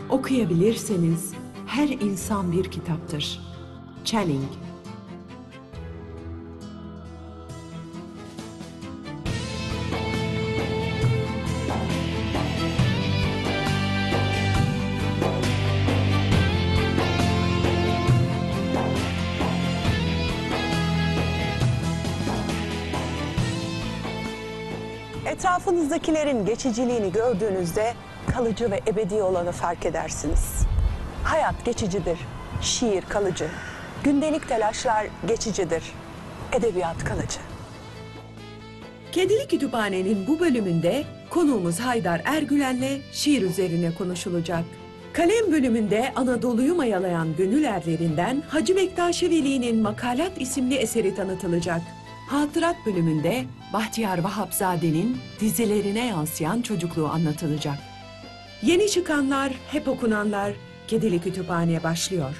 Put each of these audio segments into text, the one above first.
Okuyabilirseniz her insan bir kitaptır. Channing. Etrafınızdakilerin geçiciliğini gördüğünüzde kalıcı ve ebedi olanı fark edersiniz. Hayat geçicidir, şiir kalıcı, gündelik telaşlar geçicidir, edebiyat kalıcı. Kedili Kütüphane'nin bu bölümünde konuğumuz Haydar Ergülen'le şiir üzerine konuşulacak. Kalem bölümünde Anadolu'yu mayalayan gönül erlerinden Hacı Bektaş Veli'nin Makalat isimli eseri tanıtılacak. Hatırat bölümünde Bahtiyar Vahapzade'nin dizilerine yansıyan çocukluğu anlatılacak. Yeni çıkanlar, hep okunanlar, Kedili Kütüphane başlıyor.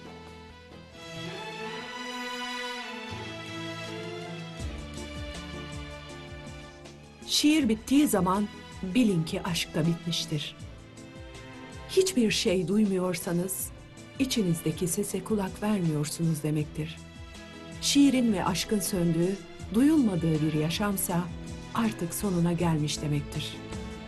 Şiir bittiği zaman bilin ki aşk da bitmiştir. Hiçbir şey duymuyorsanız içinizdeki sese kulak vermiyorsunuz demektir. Şiirin ve aşkın söndüğü, duyulmadığı bir yaşamsa artık sonuna gelmiş demektir.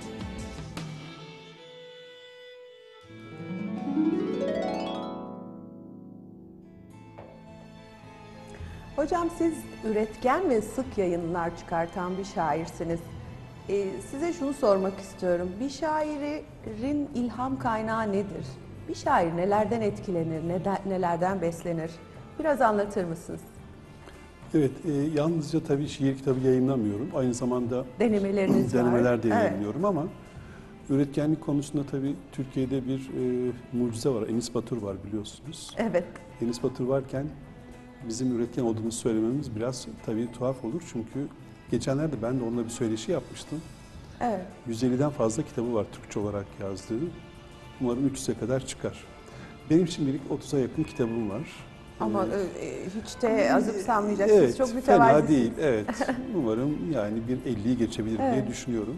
Hocam siz üretken ve sık yayınlar çıkartan bir şairsiniz. Size şunu sormak istiyorum. Bir şairin ilham kaynağı nedir? Bir şair nelerden etkilenir, nelerden beslenir? Biraz anlatır mısınız? Evet, yalnızca tabii şiir kitabı yayınlamıyorum. Aynı zamanda denemeler de yayınlıyorum ama üretkenlik konusunda tabii Türkiye'de bir mucize var. Enis Batur var biliyorsunuz. Evet. Enis Batur varken bizim üretken olduğumuzu söylememiz biraz tabii tuhaf olur. Çünkü geçenlerde ben de onunla bir söyleşi yapmıştım. Evet. 150'den fazla kitabı var Türkçe olarak yazdığı. Umarım 300'e kadar çıkar. Benim şimdilik 30'a yakın kitabım var. Ama hiç de azımsanmayacaksınız. Evet, çok mütevazısınız. fena değil. Evet. Umarım yani bir 50'yi geçebilir diye düşünüyorum.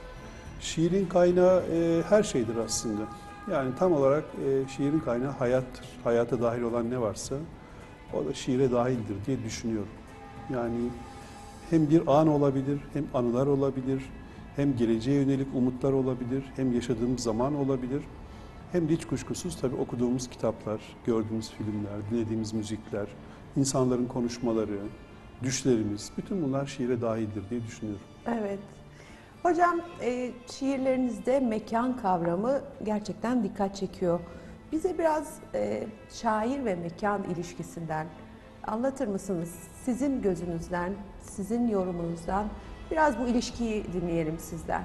Şiirin kaynağı her şeydir aslında. Yani tam olarak şiirin kaynağı hayattır. Hayata dahil olan ne varsa o da şiire dahildir diye düşünüyorum. Yani hem bir an olabilir, hem anılar olabilir, hem geleceğe yönelik umutlar olabilir, hem yaşadığımız zaman olabilir. Hem de hiç kuşkusuz tabii okuduğumuz kitaplar, gördüğümüz filmler, dinlediğimiz müzikler, insanların konuşmaları, düşlerimiz, bütün bunlar şiire dahildir diye düşünüyorum. Evet. Hocam şiirlerinizde mekan kavramı gerçekten dikkat çekiyor. Bize biraz şair ve mekan ilişkisinden anlatır mısınız? Sizin gözünüzden, sizin yorumunuzdan biraz bu ilişkiyi dinleyelim sizden.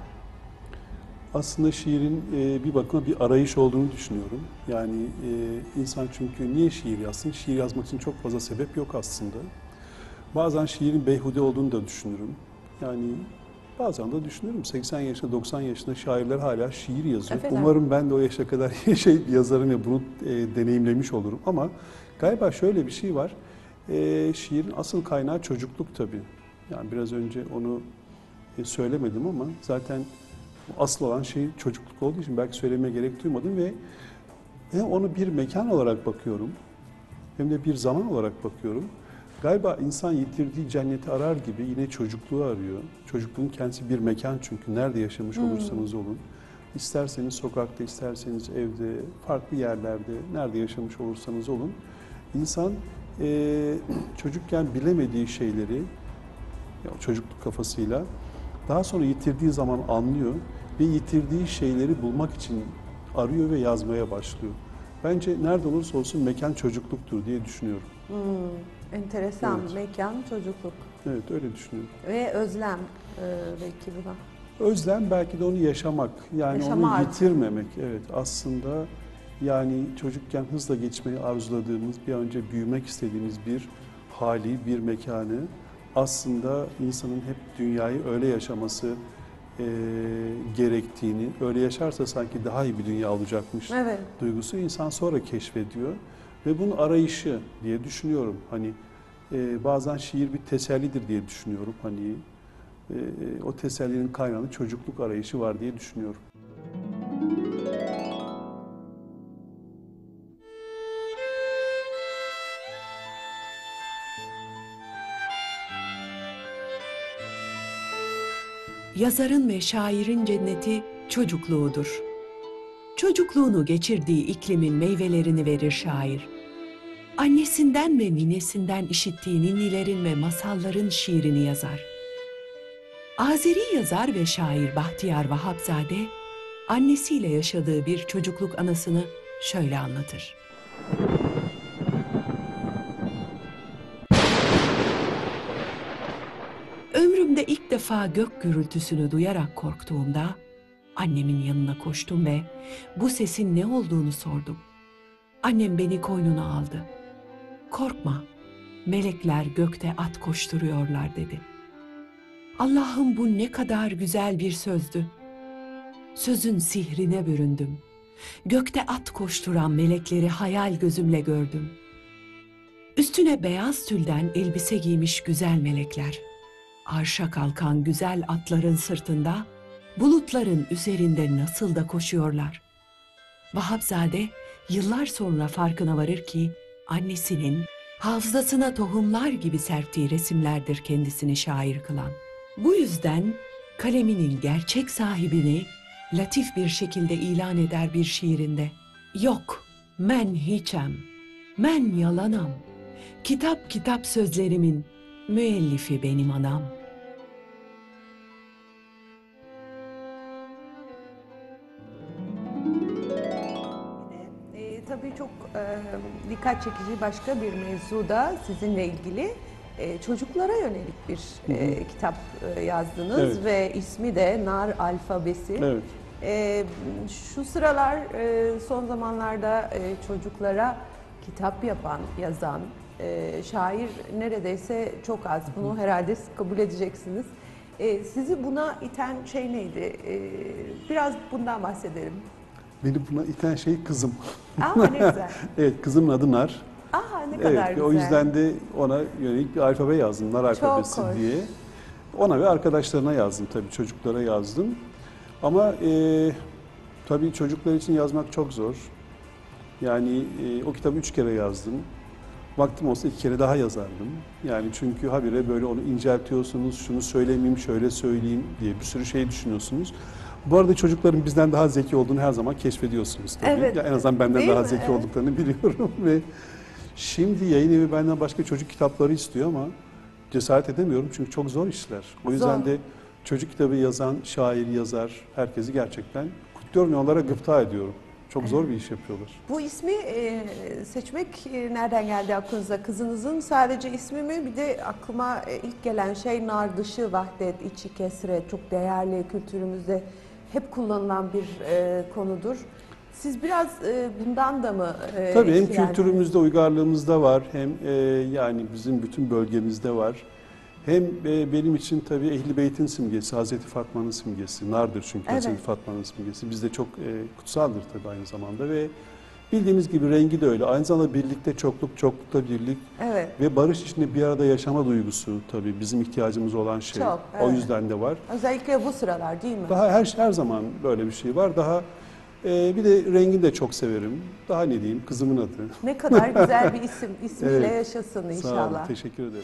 Aslında şiirin bir bakıma bir arayış olduğunu düşünüyorum. Yani insan çünkü niye şiir yazsın? Şiir yazmak için çok fazla sebep yok aslında. Bazen şiirin beyhude olduğunu da düşünürüm. Yani bazen de düşünürüm. 80 yaşında, 90 yaşında şairler hala şiir yazıyor. Efendim? Umarım ben de o yaşa kadar yazarım ve bunu deneyimlemiş olurum. Ama galiba şöyle bir şey var. Şiirin asıl kaynağı çocukluk tabii. Yani biraz önce onu söylemedim ama zaten asıl olan şey çocukluk olduğu için belki söylemeye gerek duymadım ve hem onu bir mekan olarak bakıyorum hem de bir zaman olarak bakıyorum. Galiba insan yitirdiği cenneti arar gibi yine çocukluğu arıyor. Çocukluğun kendisi bir mekan çünkü nerede yaşamış olursanız olun. İsterseniz sokakta, isterseniz evde, farklı yerlerde, nerede yaşamış olursanız olun. İnsan çocukken bilemediği şeyleri çocukluk kafasıyla daha sonra yitirdiği zaman anlıyor ve yitirdiği şeyleri bulmak için arıyor ve yazmaya başlıyor. Bence nerede olursa olsun mekan çocukluktur diye düşünüyorum. Enteresan. Evet. Mekan, çocukluk. Evet, öyle düşünüyorum. Ve özlem belki buna. Özlem belki de onu yaşamak, yani Yaşama onu artık. yitirmemek. Evet, aslında yani çocukken hızla geçmeyi arzuladığımız, bir an önce büyümek istediğimiz bir hali, bir mekanı aslında insanın hep dünyayı öyle yaşaması gerektiğini, öyle yaşarsa sanki daha iyi bir dünya olacakmış Evet. duygusu insan sonra keşfediyor. Ve bunun arayışı diye düşünüyorum. Hani bazen şiir bir tesellidir diye düşünüyorum. Hani o tesellinin kaynağında çocukluk arayışı var diye düşünüyorum. yazarın ve şairin cenneti çocukluğudur. Çocukluğunu geçirdiği iklimin meyvelerini verir şair. Annesinden ve ninesinden işittiği ninnilerin ve masalların şiirini yazar. Azeri yazar ve şair Bahtiyar Vahapzade, annesiyle yaşadığı bir çocukluk anısını şöyle anlatır. Ömrümde ilk defa gök gürültüsünü duyarak korktuğumda, annemin yanına koştum ve bu sesin ne olduğunu sordum. Annem beni koynuna aldı. "Korkma, melekler gökte at koşturuyorlar," dedi. Allah'ım, bu ne kadar güzel bir sözdü. Sözün sihrine büründüm. Gökte at koşturan melekleri hayal gözümle gördüm. Üstüne beyaz tülden elbise giymiş güzel melekler. Arşa kalkan güzel atların sırtında, bulutların üzerinde nasıl da koşuyorlar. Vahapzade yıllar sonra farkına varır ki annesinin hafızasına tohumlar gibi serptiği resimlerdir kendisini şair kılan. Bu yüzden kaleminin gerçek sahibini latif bir şekilde ilan eder bir şiirinde. "Yok, men hiçem, men yalanam. Kitap kitap sözlerimin müellifi benim anam." Tabii çok dikkat çekici başka bir mevzu da sizinle ilgili. Çocuklara yönelik bir kitap yazdınız, Evet. ve ismi de Nar Alfabesi. Evet. Şu sıralar son zamanlarda çocuklara kitap yapan, yazan şair neredeyse çok az. Bunu herhalde siz kabul edeceksiniz. Sizi buna iten şey neydi? Biraz bundan bahsedelim. Beni buna iten şey kızım. Aa, ne güzel. Evet, kızımın adı Nar. Aa, ne kadar Evet, güzel. o yüzden de ona yönelik bir alfabe yazdım, Nar alfabesi hoş. diye. Ona ve arkadaşlarına yazdım tabii, çocuklara yazdım. Ama tabii çocuklar için yazmak çok zor. Yani o kitabı 3 kere yazdım. Vaktim olsa 2 kere daha yazardım. Yani çünkü habire böyle onu inceltiyorsunuz, şunu söylemeyeyim, şöyle söyleyeyim diye bir sürü şey düşünüyorsunuz. Bu arada çocukların bizden daha zeki olduğunu her zaman keşfediyorsunuz tabii. Evet. Ya en azından benden Değil daha mi? zeki Evet. olduklarını biliyorum ve şimdi yayın evi benden başka çocuk kitapları istiyor ama cesaret edemiyorum çünkü çok zor işler. O yüzden Zor. de çocuk kitabı yazan şair, yazar, herkesi gerçekten kutluyorum ve onlara gıpta ediyorum. Çok zor bir iş yapıyorlar. Bu ismi seçmek nereden geldi aklınıza? Kızınızın sadece ismi mi? Bir de aklıma ilk gelen şey nar dışı vahdet, içi kesret. Çok değerli, kültürümüzde hep kullanılan bir konudur. Siz biraz bundan da mı Tabii hem etkilendiniz? kültürümüzde, uygarlığımızda var, hem yani bizim bütün bölgemizde var. Hem benim için tabii Ehl-i Beyt'in simgesi, Hazreti Fatma'nın simgesi, nardır çünkü Evet. Hazreti Fatma'nın simgesi. Bizde çok kutsaldır tabii aynı zamanda ve bildiğimiz gibi rengi de öyle. Aynı zamanda birlikte çokluk, çoklukta birlik Evet. ve barış içinde bir arada yaşama duygusu tabii bizim ihtiyacımız olan şey. Çok, O evet. yüzden de var. Özellikle bu sıralar değil mi? Daha her zaman böyle bir şey var. Daha bir de rengini de çok severim. Daha ne diyeyim, kızımın adı. Ne kadar güzel bir isim. İsmiyle Evet. yaşasın Sağ olun, inşallah. teşekkür ederim.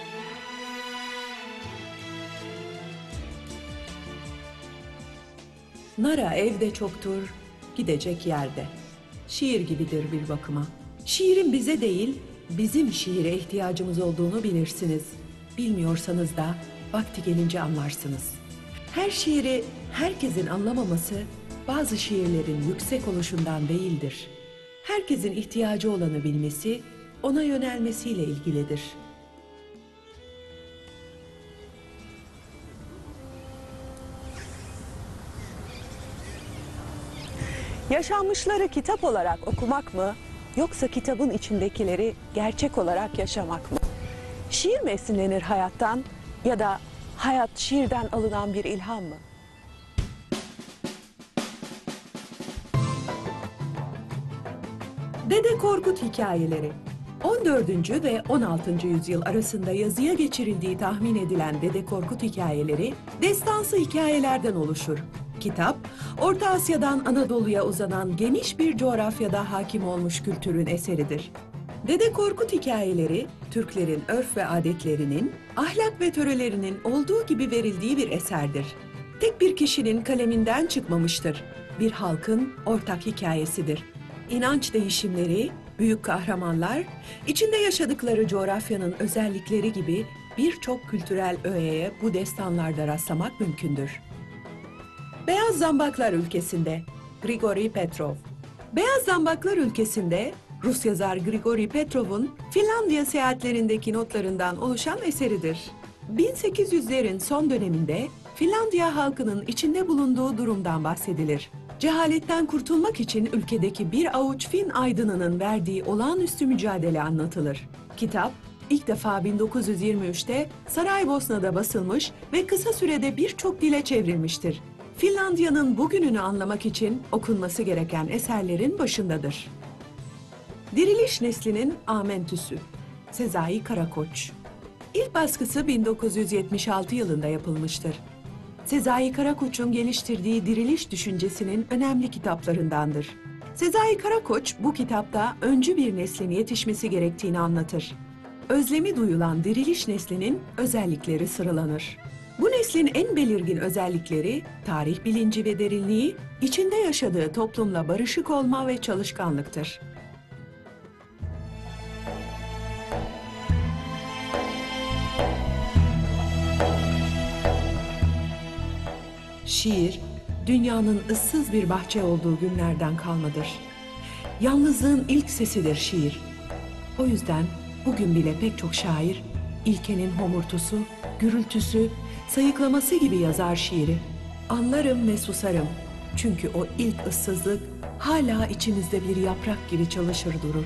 Nara evde çoktur, gidecek yerde. Şiir gibidir bir bakıma. Şiirin bize değil, bizim şiire ihtiyacımız olduğunu bilirsiniz. Bilmiyorsanız da vakti gelince anlarsınız. Her şiiri herkesin anlamaması, bazı şiirlerin yüksek oluşundan değildir. Herkesin ihtiyacı olanı bilmesi, ona yönelmesiyle ilgilidir. Yaşanmışları kitap olarak okumak mı, yoksa kitabın içindekileri gerçek olarak yaşamak mı? Şiir mi esinlenir hayattan, ya da hayat şiirden alınan bir ilham mı? Dede Korkut hikayeleri. 14. ve 16. yüzyıl arasında yazıya geçirildiği tahmin edilen Dede Korkut hikayeleri, destansı hikayelerden oluşur. Kitap, Orta Asya'dan Anadolu'ya uzanan geniş bir coğrafyada hakim olmuş kültürün eseridir. Dede Korkut hikayeleri, Türklerin örf ve adetlerinin, ahlak ve törelerinin olduğu gibi verildiği bir eserdir. tek bir kişinin kaleminden çıkmamıştır. Bir halkın ortak hikayesidir. İnanç değişimleri, büyük kahramanlar, içinde yaşadıkları coğrafyanın özellikleri gibi birçok kültürel öğeye bu destanlarda rastlamak mümkündür. Beyaz Zambaklar ülkesinde Grigori Petrov. Beyaz Zambaklar ülkesinde Rus yazar Grigori Petrov'un Finlandiya seyahatlerindeki notlarından oluşan eseridir. 1800'lerin son döneminde Finlandiya halkının içinde bulunduğu durumdan bahsedilir. Cehaletten kurtulmak için ülkedeki bir avuç Fin aydınının verdiği olağanüstü mücadele anlatılır. Kitap ilk defa 1923'te Saraybosna'da basılmış ve kısa sürede birçok dile çevrilmiştir. Finlandiya'nın bugününü anlamak için okunması gereken eserlerin başındadır. Diriliş Nesli'nin Amentüsü, Sezai Karakoç. İlk baskısı 1976 yılında yapılmıştır. Sezai Karakoç'un geliştirdiği diriliş düşüncesinin önemli kitaplarındandır. Sezai Karakoç bu kitapta öncü bir neslin yetişmesi gerektiğini anlatır. Özlemi duyulan diriliş neslinin özellikleri sıralanır. Bu neslin en belirgin özellikleri tarih bilinci ve derinliği, içinde yaşadığı toplumla barışık olma ve çalışkanlıktır. Şiir, dünyanın ıssız bir bahçe olduğu günlerden kalmadır. Yalnızlığın ilk sesidir şiir. O yüzden bugün bile pek çok şair, ilkenin homurtusu, gürültüsü, sayıklaması gibi yazar şiiri. Anlarım ve susarım. Çünkü o ilk ıssızlık hala içimizde bir yaprak gibi çalışır durur.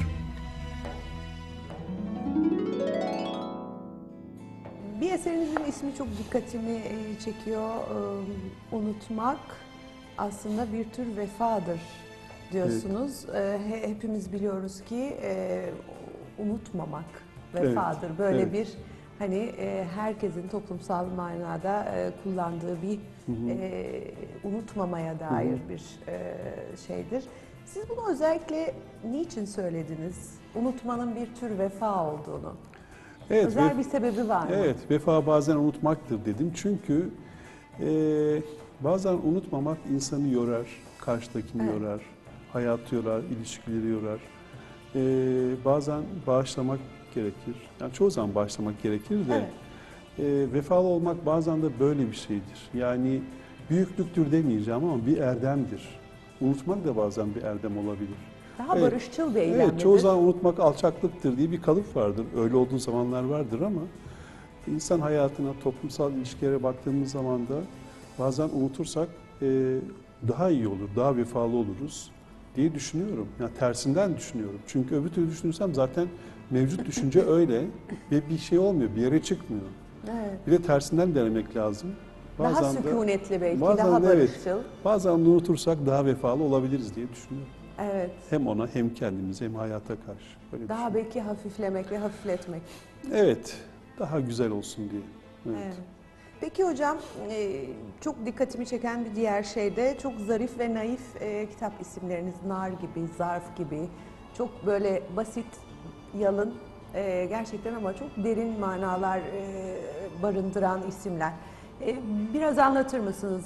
Bir eserinizin ismi çok dikkatimi çekiyor. Unutmak aslında bir tür vefadır diyorsunuz. Hepimiz biliyoruz ki unutmamak vefadır. Evet, Böyle evet. bir hani herkesin toplumsal manada kullandığı bir unutmamaya dair bir şeydir. Siz bunu özellikle niçin söylediniz? Unutmanın bir tür vefa olduğunu. Evet, Özel bir sebebi var mı? Evet, vefa bazen unutmaktır dedim. Çünkü bazen unutmamak insanı yorar, karşıdakini Evet. yorar, hayatı yorar, ilişkileri yorar. Bazen bağışlamak gerekir. Yani çoğu zaman bağışlamak gerekir de vefalı olmak bazen de böyle bir şeydir. Yani büyüklüktür demeyeceğim ama bir erdemdir. Unutmak da bazen bir erdem olabilir. Daha barışçıl bir eylem Evet, çoğu midir? zaman unutmak alçaklıktır diye bir kalıp vardır. Öyle olduğu zamanlar vardır ama insan hayatına, toplumsal ilişkilere baktığımız zaman da bazen unutursak daha iyi olur, daha vefalı oluruz diye düşünüyorum. Yani tersinden düşünüyorum. Çünkü öbür türlü düşünürsem zaten mevcut düşünce öyle ve bir şey olmuyor, bir yere çıkmıyor. Evet. Bir de tersinden denemek lazım. Daha de- sükunetli belki, bazen daha de evet, barışçıl. bazen de unutursak daha vefalı olabiliriz diye düşünüyorum. Evet. Hem ona hem kendimize hem hayata karşı. Böyle bir Daha şey. belki hafiflemek ve hafifletmek. Evet, daha güzel olsun diye. Evet. Evet. Peki hocam, çok dikkatimi çeken bir diğer şey de çok zarif ve naif kitap isimleriniz. Nar gibi, Zarf gibi. Çok böyle basit, yalın, gerçekten ama çok derin manalar barındıran isimler. Biraz anlatır mısınız?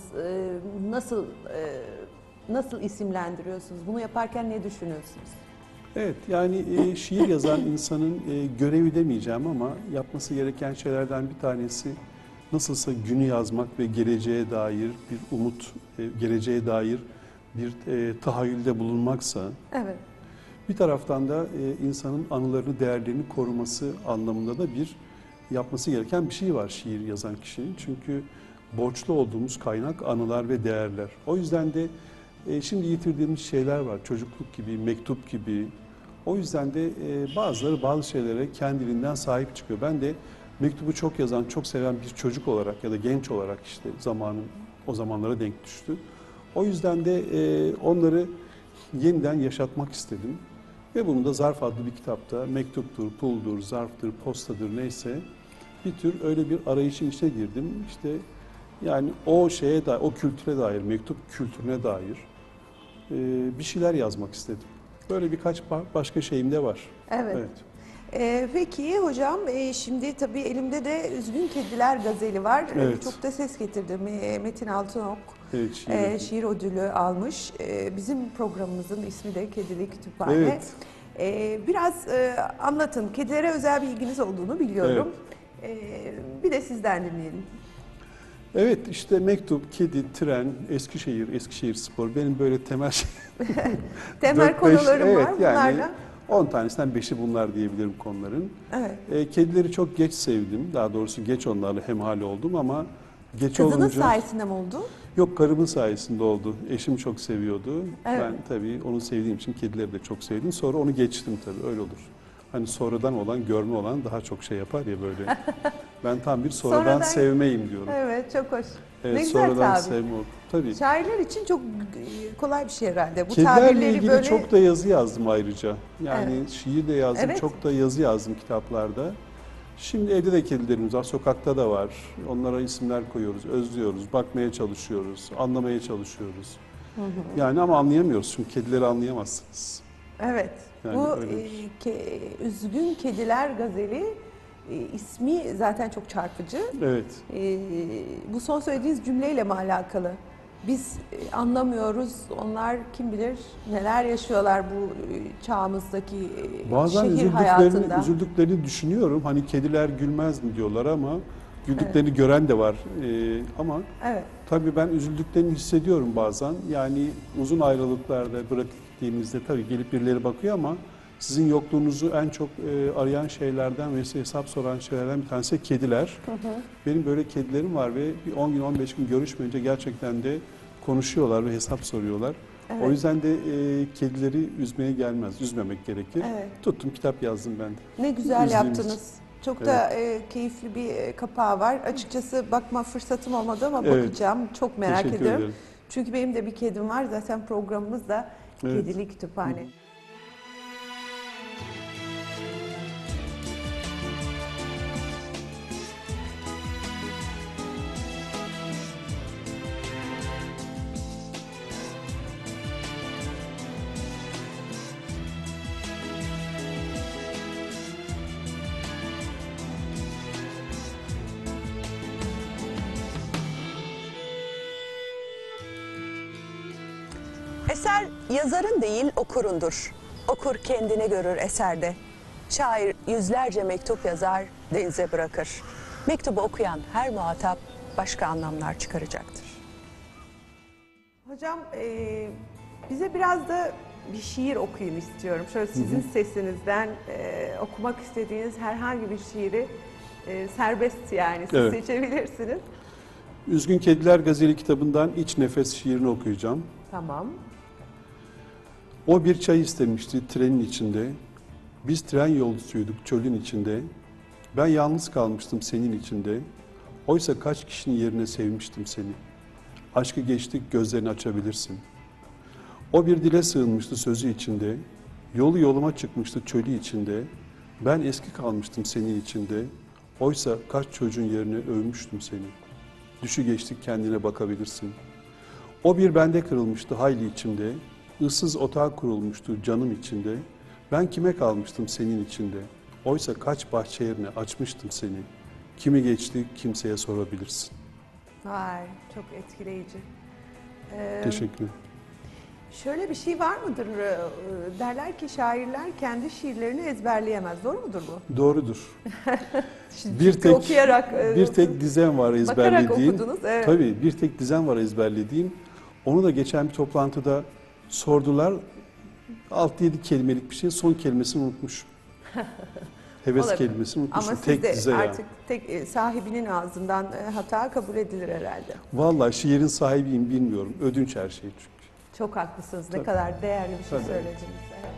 Nasıl isimlendiriyorsunuz? Bunu yaparken ne düşünüyorsunuz? Evet, yani şiir yazan insanın görevi demeyeceğim ama yapması gereken şeylerden bir tanesi nasılsa günü yazmak ve geleceğe dair bir umut, geleceğe dair bir tahayyülde bulunmaksa, Evet. bir taraftan da insanın anılarını, değerlerini koruması anlamında da bir yapması gereken bir şey var şiir yazan kişinin. Çünkü borçlu olduğumuz kaynak anılar ve değerler. O yüzden de şimdi yitirdiğimiz şeyler var. Çocukluk gibi, mektup gibi. O yüzden de bazıları bazı şeylere kendiliğinden sahip çıkıyor. Ben de mektubu çok yazan, çok seven bir çocuk olarak ya da genç olarak işte o zamanlara denk düştü. O yüzden de onları yeniden yaşatmak istedim. Ve bunu da Zarf adlı bir kitapta mektuptur, puldur, zarftır, postadır neyse bir tür öyle bir arayışın içine girdim. İşte yani o şeye dair, o kültüre dair, mektup kültürüne dair bir şeyler yazmak istedim. Böyle birkaç başka şeyim de var. Evet. Evet. Peki hocam, şimdi tabii elimde de Üzgün Kediler gazeli var. Evet. Çok da ses getirdi. Metin Altınok Evet, şiir. şiir ödülü almış. Bizim programımızın ismi de Kedili Kütüphane. Evet. Biraz anlatın. Kedilere özel bir ilginiz olduğunu biliyorum. Bir de sizden dinleyelim. Evet, işte mektup, kedi, tren, Eskişehir Spor benim böyle temel şey. Temel 4-5, konularım evet, var bunlarla. Yani 10 tanesinden 5'i bunlar diyebilirim konuların. Evet. Kedileri çok geç sevdim. Daha doğrusu geç onlarla hemhal oldum ama geç Kızınız olunca... sayesinde mi oldu? Yok, karımın sayesinde oldu. Eşim çok seviyordu. Evet. Ben tabii onu sevdiğim için kedileri de çok sevdim. Sonra onu geçtim tabii, öyle olur. Hani sonradan olan, görme olan daha çok şey yapar ya böyle. Ben tam bir sonradan sevmeyim diyorum. Evet, çok hoş. Evet, ne güzel sonradan tabir. sevme oldu. Tabii. Şairler için çok kolay bir şey herhalde. Bu Kedilerle tabirleri ilgili böyle... çok da yazı yazdım ayrıca. Yani Evet. şiir de yazdım, Evet. çok da yazı yazdım kitaplarda. Şimdi evde de kedilerimiz var, sokakta da var. Onlara isimler koyuyoruz, özlüyoruz, bakmaya çalışıyoruz, anlamaya çalışıyoruz. Yani ama anlayamıyoruz çünkü kedileri anlayamazsınız. Evet. Yani Bu öyle bir şey. Üzgün Kediler gazeli ismi zaten çok çarpıcı. Evet. Bu son söylediğiniz cümleyle mi alakalı? Biz anlamıyoruz, onlar kim bilir neler yaşıyorlar bu çağımızdaki Bazen şehir hayatında. üzüldüklerini düşünüyorum. Hani kediler gülmez mi diyorlar ama güldüklerini gören de var. Ama Evet. tabii ben üzüldüklerini hissediyorum bazen. Yani uzun ayrılıklarda bırakıp gittiğimizde tabii gelip birileri bakıyor ama sizin yokluğunuzu en çok arayan şeylerden ve size hesap soran şeylerden bir tanesi kediler. Benim böyle kedilerim var ve bir 10 gün 15 gün görüşmeyince gerçekten de konuşuyorlar ve hesap soruyorlar. Evet. O yüzden de kedileri üzmeye gelmez, üzmemek gerekir. Evet. Tuttum, kitap yazdım ben de. Ne güzel Üzdüğümüz yaptınız. Çok da keyifli bir kapağı var. Açıkçası bakma fırsatım olmadı ama Evet. bakacağım. Çok merak Teşekkür ediyorum. ederim. Çünkü benim de bir kedim var. Zaten programımız da Evet. Kedili Kütüphane. Eser yazarın değil okurundur. Okur kendini görür eserde. Şair yüzlerce mektup yazar, denize bırakır. Mektubu okuyan her muhatap başka anlamlar çıkaracaktır. Hocam bize biraz da bir şiir okuyun istiyorum. Şöyle sizin sesinizden okumak istediğiniz herhangi bir şiiri serbest, yani siz Evet. seçebilirsiniz. Üzgün Kediler Gazeli kitabından İç Nefes şiirini okuyacağım. Tamam. O bir çay istemişti trenin içinde. Biz tren yolcusuyduk çölün içinde. Ben yalnız kalmıştım senin içinde. Oysa kaç kişinin yerine sevmiştim seni. Aşkı geçtik, gözlerini açabilirsin. O bir dile sığınmıştı sözü içinde. Yolu yoluma çıkmıştı çölü içinde. Ben eski kalmıştım senin içinde. Oysa kaç çocuğun yerine övmüştüm seni. Düşü geçtik, kendine bakabilirsin. O bir bende kırılmıştı hayli içimde. Issız otağı kurulmuştu canım içinde. Ben kime kalmıştım senin içinde. Oysa kaç bahçe yerine açmıştım seni. Kimi geçti kimseye sorabilirsin. Vay, çok etkileyici. Teşekkür ederim. Şöyle bir şey var mıdır? Derler ki şairler kendi şiirlerini ezberleyemez. Doğru mudur bu? Doğrudur. Çünkü okuyarak, bir tek dizem var ezberlediğim. bakarak okudunuz, evet. Tabii bir tek dizem var ezberlediğim. Onu da geçen bir toplantıda sordular. 6-7 kelimelik bir şey, son kelimesini unutmuşum. Heves Olabilir. kelimesini unutmuşum. Ama Tek dize sizde ya. artık sahibinin ağzından hata kabul edilir herhalde. Vallahi şiirin sahibiyim bilmiyorum. Ödünç her şey çünkü. Çok haklısınız. Ne Tabii. kadar değerli bir şey Tabii. söylediniz. Evet.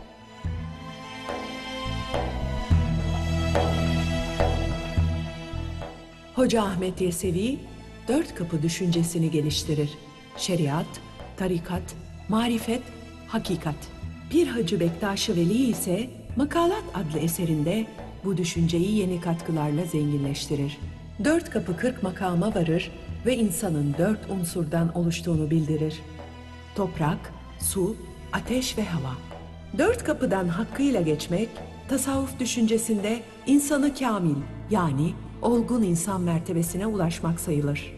Hoca Ahmet Yesevi, dört kapı düşüncesini geliştirir. Şeriat, tarikat, marifet, hakikat. Bir Hacı Bektaş-ı Veli ise Makalat adlı eserinde bu düşünceyi yeni katkılarla zenginleştirir. Dört kapı 40 makama varır ve insanın 4 unsurdan oluştuğunu bildirir. Toprak, su, ateş ve hava. Dört kapıdan hakkıyla geçmek, tasavvuf düşüncesinde insanı kamil, yani olgun insan mertebesine ulaşmak sayılır.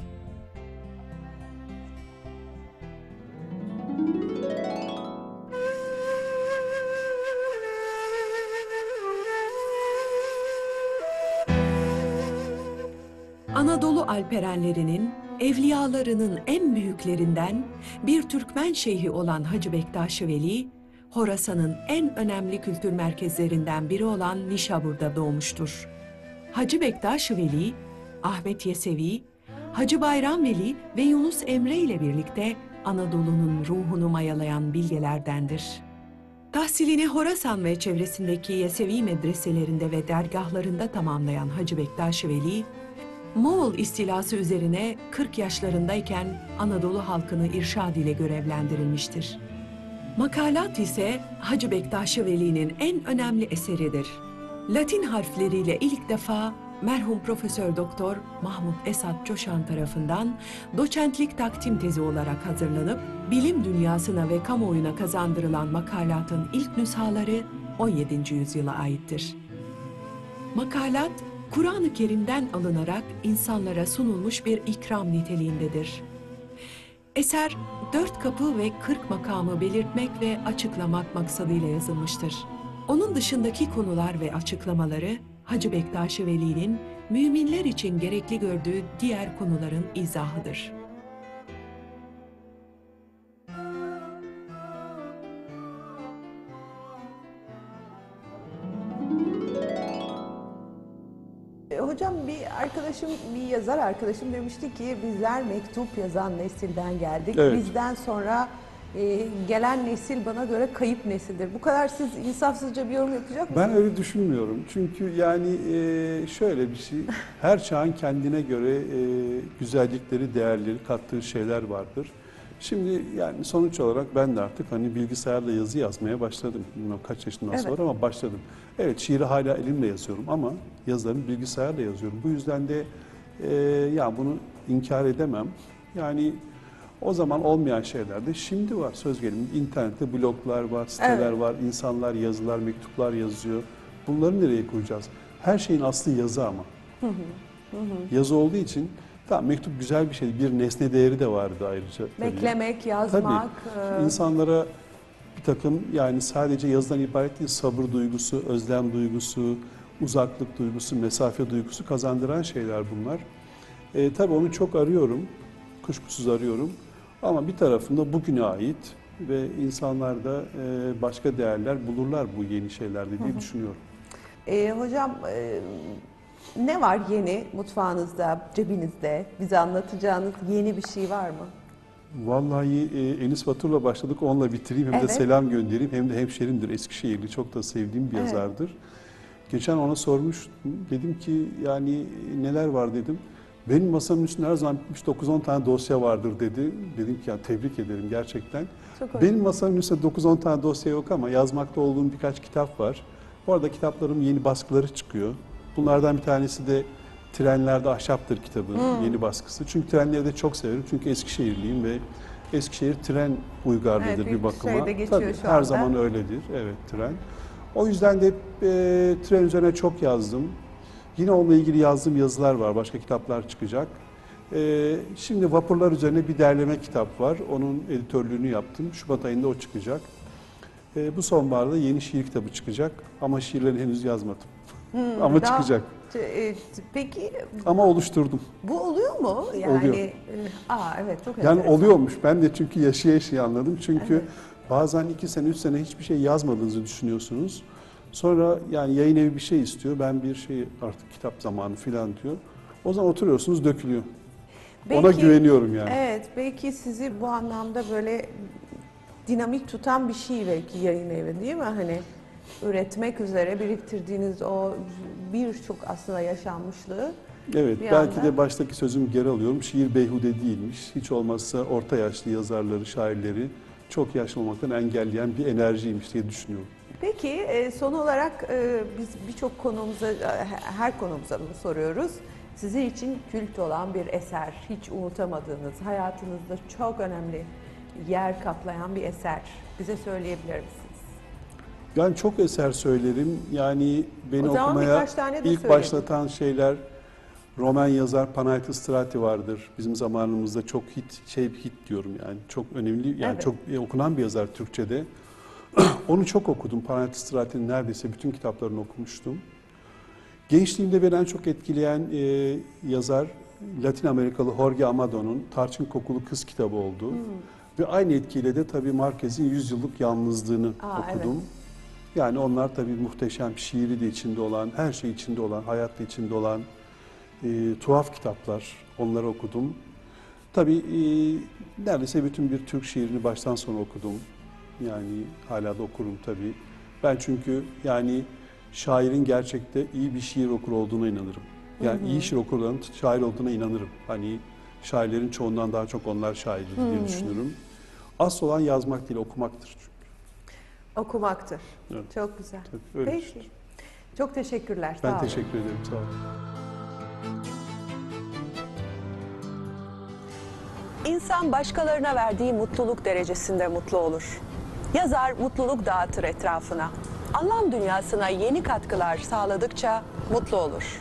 Anadolu alperenlerinin, evliyalarının en büyüklerinden bir Türkmen şeyhi olan Hacı Bektaş-ı Veli, Horasan'ın en önemli kültür merkezlerinden biri olan Nişabur'da doğmuştur. Hacı Bektaş-ı Veli, Ahmet Yesevi, Hacı Bayram Veli ve Yunus Emre ile birlikte Anadolu'nun ruhunu mayalayan bilgelerdendir. Tahsilini Horasan ve çevresindeki Yesevi medreselerinde ve dergahlarında tamamlayan Hacı Bektaş-ı Veli, Moğol istilası üzerine 40 yaşlarındayken Anadolu halkını irşad ile görevlendirilmiştir. Makalat ise Hacı Bektaş-ı Veli'nin en önemli eseridir. Latin harfleriyle ilk defa merhum Profesör Doktor Mahmut Esat Coşan tarafından doçentlik takdim tezi olarak hazırlanıp bilim dünyasına ve kamuoyuna kazandırılan makalatın ilk nüshaları 17. yüzyıla aittir. Makalat, Kur'an-ı Kerim'den alınarak insanlara sunulmuş bir ikram niteliğindedir. Eser, 4 kapı ve 40 makamı belirtmek ve açıklamak maksadıyla yazılmıştır. Onun dışındaki konular ve açıklamaları, Hacı Bektaş-ı Veli'nin müminler için gerekli gördüğü diğer konuların izahıdır. Hocam bir yazar arkadaşım demişti ki bizler mektup yazan nesilden geldik. Evet. Bizden sonra gelen nesil bana göre kayıp nesildir. Bu kadar siz insafsızca bir yorum yapacak mısınız? Ben öyle düşünmüyorum. Çünkü yani şöyle bir şey, her çağın kendine göre güzellikleri, değerleri kattığı şeyler vardır. Şimdi yani sonuç olarak ben de artık hani bilgisayarla yazı yazmaya başladım. Bilmem kaç yaşından Evet. sonra ama başladım. Evet, şiiri hala elimle yazıyorum ama yazılarımı bilgisayarla yazıyorum. Bu yüzden de ya bunu inkar edemem. Yani o zaman olmayan şeyler de şimdi var. Söz gelimi internette bloglar var, siteler Evet. var, insanlar yazılar, mektuplar yazıyor. Bunları nereye koyacağız? Her şeyin aslı yazı ama. Yazı olduğu için tamam, mektup güzel bir şey. Bir nesne değeri de vardı ayrıca. Tabii. Beklemek, yazmak. Tabii. İnsanlara bir takım, yani sadece yazıdan ibaret değil, sabır duygusu, özlem duygusu, uzaklık duygusu, mesafe duygusu kazandıran şeyler bunlar. Tabii onu çok arıyorum, kuşkusuz arıyorum. Ama bir tarafında bugüne ait ve insanlar da başka değerler bulurlar bu yeni şeylerde diye düşünüyorum. Hocam ne var yeni mutfağınızda, cebinizde? Bize anlatacağınız yeni bir şey var mı? Vallahi Enis Batur'la başladık, onunla bitireyim. Hem de Evet. selam göndereyim, hem de hemşerimdir, Eskişehirli. Çok da sevdiğim bir Evet. yazardır. Geçen ona sormuştum. Dedim ki yani neler var dedim. Benim masamın üstünde her zaman 9-10 tane dosya vardır dedi. Dedim ki ya tebrik ederim gerçekten. Çok hoş. Benim masamın üstünde 9-10 tane dosya yok ama yazmakta olduğum birkaç kitap var. Bu arada kitaplarım yeni baskıları çıkıyor. Bunlardan bir tanesi de Trenlerde Ahşaptır kitabı, yeni baskısı. Çünkü trenleri de çok severim. Çünkü Eskişehirliyim ve Eskişehir tren uygarlığıdır Evet, bir bakıma. şeyde geçiyor Tabii, şu her anda. zaman öyledir. Evet, tren. O yüzden de tren üzerine çok yazdım. Yine onunla ilgili yazdığım yazılar var. Başka kitaplar çıkacak. Şimdi vapurlar üzerine bir derleme kitap var. Onun editörlüğünü yaptım. Şubat ayında o çıkacak. Bu sonbaharda yeni şiir kitabı çıkacak. Ama şiirlerini henüz yazmadım. Ama Daha- çıkacak. Peki Ama oluşturdum. bu oluyor mu? Yani, Oluyor. Evet, çok Yani enteresan. oluyormuş. Ben de çünkü yaşaya anladım. Çünkü Evet. bazen 2 sene, 3 sene hiçbir şey yazmadığınızı düşünüyorsunuz. Sonra yani yayın evi bir şey istiyor. Ben bir şey artık kitap zamanı falan diyor. O zaman oturuyorsunuz, dökülüyor. Ona Belki- güveniyorum yani. Evet, belki sizi bu anlamda böyle dinamik tutan bir şey belki yayın evi, değil mi? Hani üretmek üzere biriktirdiğiniz o birçok aslında yaşanmışlığı. Evet, Bir belki anda- de baştaki sözümü geri alıyorum. Şiir beyhude değilmiş. Hiç olmazsa orta yaşlı yazarları, şairleri çok yaşlı olmaktan engelleyen bir enerjiymiş diye düşünüyorum. Peki son olarak biz birçok konuğumuza, her konuğumuza bunu soruyoruz. Sizin için kült olan bir eser, hiç unutamadığınız, hayatınızda çok önemli yer kaplayan bir eser bize söyleyebilir misiniz? Yani çok eser söylerim. Yani beni O zaman okumaya birkaç tane de ilk söyleyin. başlatan şeyler Roman yazar Panayotis Strati vardır. Bizim zamanımızda çok hit diyorum yani. Çok önemli yani Evet. çok okunan bir yazar Türkçe'de. Onu çok okudum. Panayotis Strati'nin neredeyse bütün kitaplarını okumuştum. Gençliğimde beni en çok etkileyen yazar Latin Amerikalı Jorge Amado'nun Tarçın Kokulu Kız kitabı oldu. Ve aynı etkiyle de tabii Marquez'in 100 Yıllık Yalnızlığını okudum. Evet. Yani onlar tabii muhteşem, şiiri de içinde olan, her şey içinde olan, hayat da içinde olan tuhaf kitaplar. Onları okudum. Tabii neredeyse bütün bir Türk şiirini baştan sona okudum. Yani hala da okurum tabii. Ben çünkü yani şairin gerçekte iyi bir şiir okuru olduğuna inanırım. Yani iyi şiir okurlarının şair olduğuna inanırım. Hani şairlerin çoğundan daha çok onlar şairdir diye düşünürüm. Asıl olan yazmak değil, okumaktır çünkü. Okumaktır. Evet. Çok güzel. Tabii, öyle Peki. düşünüyorum. Çok teşekkürler. Sağ Ben olun. teşekkür ederim. Sağ olun. İnsan başkalarına verdiği mutluluk derecesinde mutlu olur. Yazar mutluluk dağıtır etrafına. Anlam dünyasına yeni katkılar sağladıkça mutlu olur.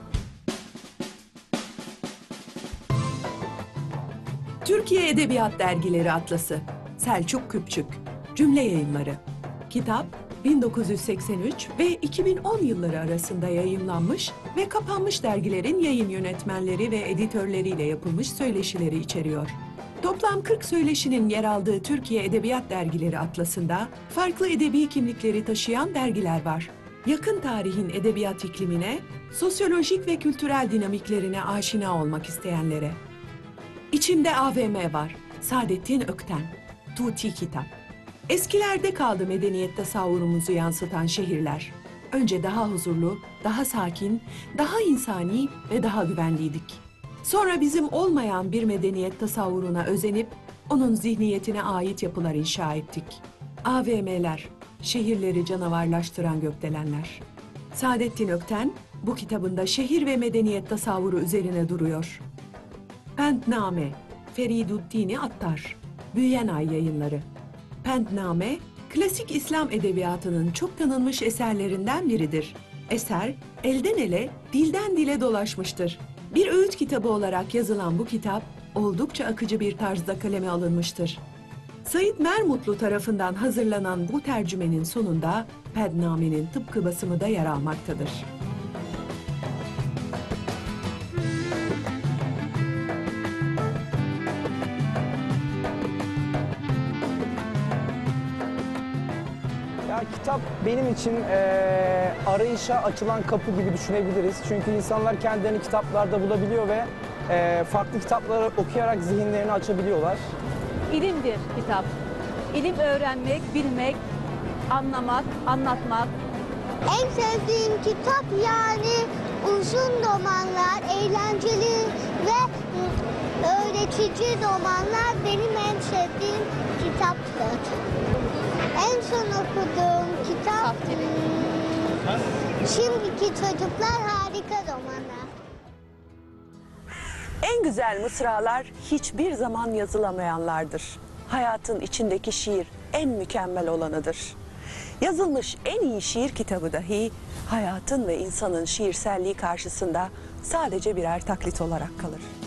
Türkiye Edebiyat Dergileri Atlası, Selçuk Küpçük, Cümle Yayınları. Kitap 1983 ve 2010 yılları arasında yayımlanmış ve kapanmış dergilerin yayın yönetmenleri ve editörleriyle yapılmış söyleşileri içeriyor. Toplam 40 söyleşinin yer aldığı Türkiye Edebiyat Dergileri Atlası'nda farklı edebi kimlikleri taşıyan dergiler var. Yakın tarihin edebiyat iklimine, sosyolojik ve kültürel dinamiklerine aşina olmak isteyenlere. İçinde AVM var. Saadettin Ökten. Tuti Kitap. Eskilerde kaldı medeniyet tasavvurumuzu yansıtan şehirler. Önce daha huzurlu, daha sakin, daha insani ve daha güvenliydik. Sonra bizim olmayan bir medeniyet tasavvuruna özenip onun zihniyetine ait yapılar inşa ettik. AVM'ler, şehirleri canavarlaştıran gökdelenler. Saadettin Ökten bu kitabında şehir ve medeniyet tasavvuru üzerine duruyor. Pentname, Feriduddin Attar, Büyüyen Ay Yayınları. Pentname, klasik İslam edebiyatının çok tanınmış eserlerinden biridir. Eser, elden ele, dilden dile dolaşmıştır. Bir öğüt kitabı olarak yazılan bu kitap, oldukça akıcı bir tarzda kaleme alınmıştır. Sait Mermutlu tarafından hazırlanan bu tercümenin sonunda Pentname'nin tıpkı basımı da yer almaktadır. Ya kitap benim için arayışa açılan kapı gibi düşünebiliriz. Çünkü insanlar kendilerini kitaplarda bulabiliyor ve farklı kitapları okuyarak zihinlerini açabiliyorlar. İlimdir kitap. İlim öğrenmek, bilmek, anlamak, anlatmak. En sevdiğim kitap yani uzun romanlar, eğlenceli ve öğretici romanlar benim en sevdiğim kitaptır. En son okuduğum kitap Şimdiki Çocuklar Harika Romanı. En güzel mısralar hiçbir zaman yazılamayanlardır. Hayatın içindeki şiir en mükemmel olanıdır. Yazılmış en iyi şiir kitabı dahi hayatın ve insanın şiirselliği karşısında sadece birer taklit olarak kalır.